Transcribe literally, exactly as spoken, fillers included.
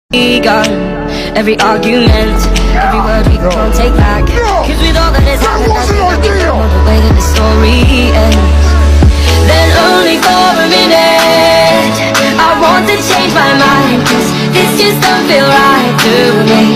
begun. Every argument, every word we can't take back. Cause with all that has happened, I think I've become the way that the story ends. Then only for a minute I want to change my mind, cause this just don't feel right to me.